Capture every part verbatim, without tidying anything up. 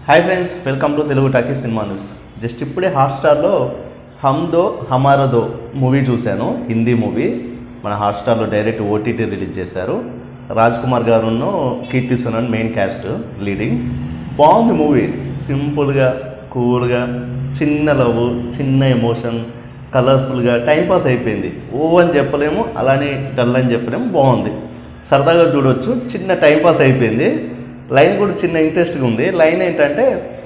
Hi friends welcome to Telugu talkie cinema news. Just इప్పుడే హాట్‌స్టార్లో हम दो हमारा दो మూవీ చూశాను। హిందీ మూవీ మన హాట్‌స్టార్లో డైరెక్ట్ ఓటీటీ రిలీజ్ చేశారు। రాజ్ కుమార్ గారును Kriti Sanon main cast leading. బాగుంది మూవీ, సింపుల్గా కూల్గా చిన్న లవ్ చిన్న ఎమోషన్ కలర్ఫుల్గా టైం పాస్ అయిపోయింది। ఓ అని చెప్పలేము, అలానే డల్ అని చెప్పలేము, బాగుంది, సరదాగా చూడవచ్చు, చిన్న టైం పాస్ అయిపోయింది। లైన్ కూడా చిన్న ఇంట్రెస్ట్గా ఉంది। లైన్ ఏంటంటే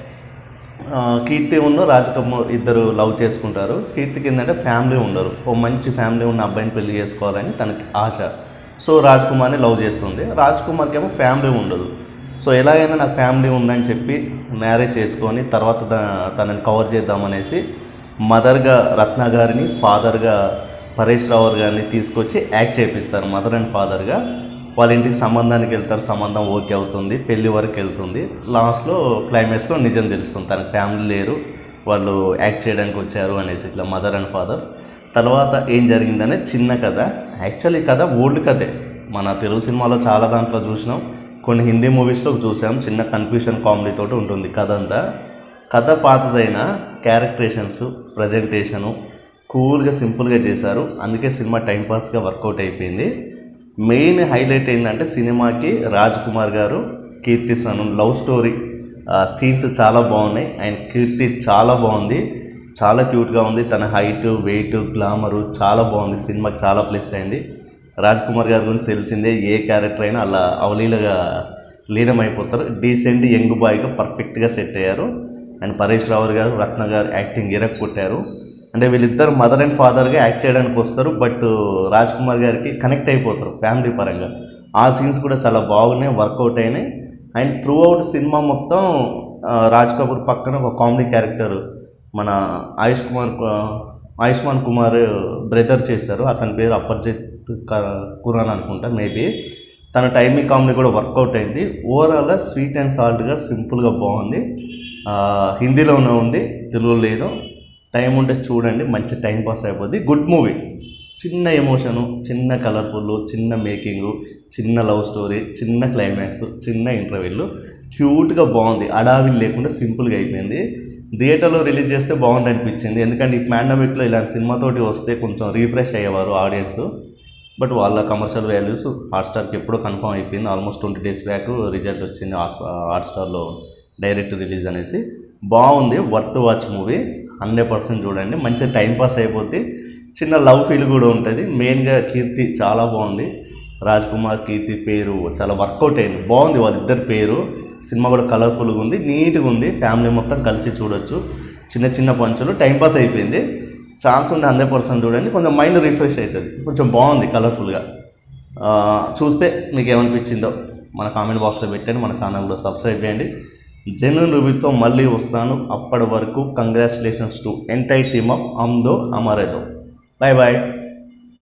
కీర్తి ఉన్న రాజ్ కుమార్ ఇద్దరు లవ్ చేసుకుంటారు। కీర్తికి ఏంటంటే ఫ్యామిలీ ఉండరు, ఓ మంచి ఫ్యామిలీ ఉన్న అబ్బాయిని పెళ్లి చేసుకోవాలని తనకి ఆశ। సో రాజ్ కుమార్ని లవ్ చేస్తుంది। రాజ్ కుమార్కి ఏమో ఫ్యామిలీ ఉండదు। సో ఎలాగైనా నాకు ఫ్యామిలీ ఉందని చెప్పి మ్యారేజ్ చేసుకొని తర్వాత తనని కవర్ చేద్దామనేసి మదర్గా రత్న గారిని, ఫాదర్గా పరేష్ రావల్ గారిని తీసుకొచ్చి యాక్ట్ చేపిస్తారు। మదర్ అండ్ ఫాదర్గా వాళ్ళ ఇంటికి సంబంధానికి వెళ్తారు, సంబంధం ఓకే అవుతుంది, పెళ్లి వరకు వెళ్తుంది। లాస్ట్లో క్లైమాక్స్లో నిజం తెలుస్తుంది, తనకు ఫ్యామిలీ లేరు, వాళ్ళు యాక్ట్ చేయడానికి వచ్చారు అనేసి ఇట్లా మదర్ అండ్ ఫాదర్। తర్వాత ఏం జరిగిందనే చిన్న కథ। యాక్చువల్లీ కథ ఓల్డ్ కథే, మన తెలుగు సినిమాలో చాలా దాంట్లో చూసినాం, కొన్ని హిందీ మూవీస్లో చూసాం। చిన్న కన్ఫ్యూషన్ కామెడీ తోటి ఉంటుంది కథ అంతా। కథ పాతదైన క్యారెక్టరేషన్స్ ప్రజెంటేషను కూల్గా సింపుల్గా చేశారు, అందుకే సినిమా టైంపాస్గా వర్కౌట్ అయిపోయింది। మెయిన్ హైలైట్ ఏంటంటే సినిమాకి రాజ్ కుమార్ గారు Kriti Sanon love story scenes చాలా బాగున్నాయి। ఆయన కీర్తి చాలా బాగుంది, చాలా క్యూట్గా ఉంది, తన హైట్ వెయిట్ గ్లామరు చాలా బాగుంది, సినిమాకి చాలా ప్లస్ అయింది। రాజ్ కుమార్ గారి గురించి తెలిసిందే, ఏ క్యారెక్టర్ అయినా అలా అవలీలగా లీనమైపోతారు, డీసెంట్ యంగ్ బాయ్గా పర్ఫెక్ట్గా సెట్ అయ్యారు। అండ్ పరేష్ రావల్ గారు రత్న గారు యాక్టింగ్ ఇరక్ కొట్టారు। అంటే వీళ్ళిద్దరు మదర్ అండ్ ఫాదర్గా యాక్ట్ చేయడానికి వస్తారు, బట్ రాజ్ కుమార్ గారికి కనెక్ట్ అయిపోతారు ఫ్యామిలీ పరంగా। ఆ సీన్స్ కూడా చాలా బాగున్నాయి, వర్కౌట్ అయినాయి। అండ్ త్రూ అవుట్ సినిమా మొత్తం రాజ్ కపూర్ పక్కన ఒక కామెడీ క్యారెక్టర్ మన ఆయుష్ కుమార్ ఆయుష్మాన్ కుమార్ బ్రదర్ చేశారు, అతని పేరు అపర్జిత్ ఖురానా అనుకుంటా మేబీ। తన టైమింగ్ కామెడీ కూడా వర్కౌట్ అయింది। ఓవరాల్గా స్వీట్ అండ్ సాల్ట్గా సింపుల్గా బాగుంది। హిందీలోనే ఉంది, తెలుగులో లేదు, టైం ఉంటే చూడండి, మంచి టైం పాస్ అయిపోద్ది। గుడ్ మూవీ, చిన్న ఎమోషను చిన్న కలర్ఫుల్ చిన్న మేకింగు చిన్న లవ్ స్టోరీ చిన్న క్లైమాక్స్ చిన్న ఇంటర్వెల్ క్యూట్గా బాగుంది, అడావిల్ లేకుండా సింపుల్గా అయిపోయింది। థియేటర్లో రిలీజ్ చేస్తే బాగుంది అనిపించింది, ఎందుకంటే ఈ పాండమిక్లో ఇలాంటి సినిమాతోటి వస్తే కొంచెం రీఫ్రెష్ అయ్యేవారు ఆడియన్స్, బట్ వాళ్ళ కమర్షియల్ వాల్యూస్ హాట్స్టార్కి ఎప్పుడో కన్ఫర్మ్ అయిపోయింది, almost twenty days back result వచ్చింది హాట్స్టార్లో డైరెక్ట్ రిలీజ్ అనేసి। బాగుంది, worth watch movie, hundred percent చూడండి, మంచి టైంపాస్ అయిపోద్ది, చిన్న లవ్ ఫీల్ కూడా ఉంటుంది। మెయిన్గా కీర్తి చాలా బాగుంది, రాజ్ కుమార్ కీర్తి పేరు చాలా వర్కౌట్ అయింది, బాగుంది వాళ్ళిద్దరి పేరు। సినిమా కూడా కలర్ఫుల్గా ఉంది, నీట్గా ఉంది, ఫ్యామిలీ మొత్తం కలిసి చూడొచ్చు, చిన్న చిన్న పంచులు టైంపాస్ అయిపోయింది। ఛాన్స్ ఉంటే హండ్రెడ్ పర్సెంట్ చూడండి, కొంచెం మైండ్ రిఫ్రెష్ అవుతుంది, కొంచెం బాగుంది కలర్ఫుల్గా। చూస్తే మీకు ఏమనిపించిందో మన కామెంట్ బాక్స్లో పెట్టండి, మన ఛానల్ కూడా సబ్స్క్రైబ్ చేయండి। జెన్యూన్ రివ్యూతో మళ్ళీ వస్తాను, అప్పటి వరకు congratulations to entire team of Hum Do Hamare Do. Bye bye.